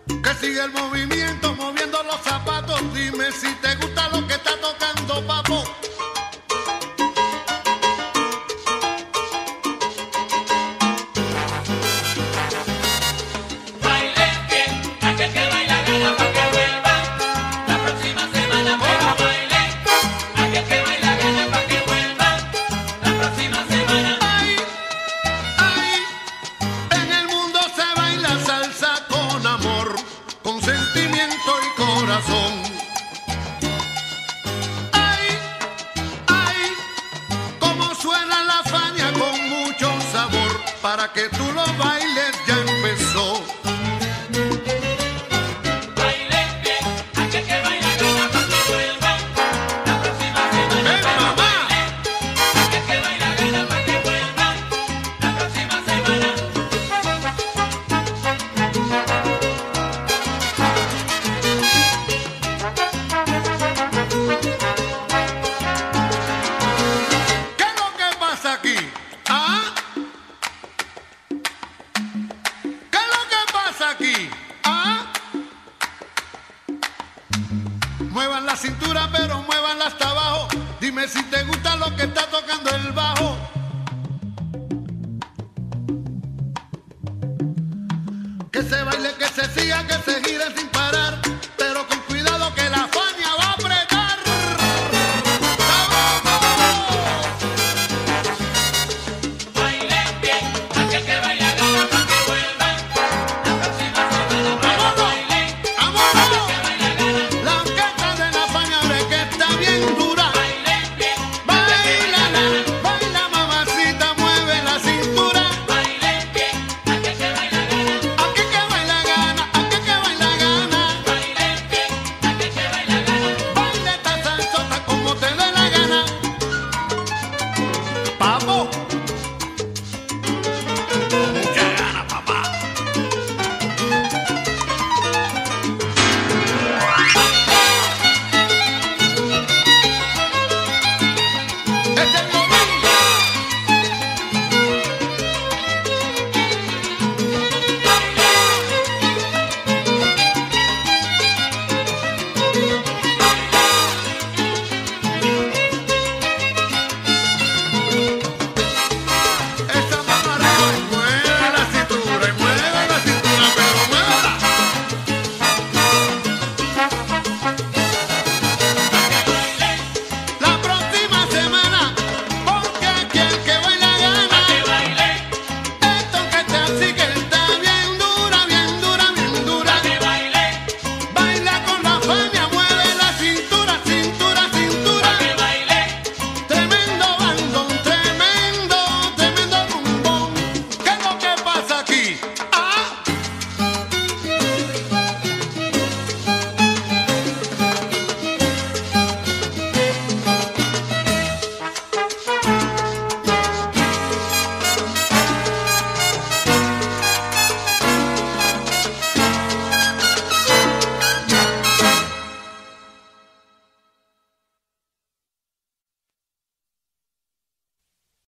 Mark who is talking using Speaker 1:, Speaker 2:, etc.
Speaker 1: Que sigue el movimiento, moviendo los zapatos. Dime si te gusta lo que está tocando, papo. Ay, ay, cómo suena la Fania con mucho sabor. Para que tú lo bailes ya empezó.
Speaker 2: Bailen bien, aquel que baila gana pa' que vuelva la próxima semana.
Speaker 1: ¡Eh, mamá!
Speaker 2: Aquel que baila gana pa' que vuelva la próxima semana.
Speaker 1: ¿Qué es lo que pasa aquí? ¿Ah? ¿Qué es lo que pasa aquí? ¿Ah? Muevan la cintura, pero muevanla hasta abajo. Dime si te gusta lo que está tocando el bajo. Que se baile, que se siga, que se gire sin parar.